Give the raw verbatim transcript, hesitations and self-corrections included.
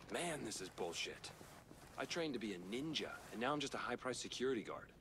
Man, this is bullshit. I trained to be a ninja, and now I'm just a high-priced security guard.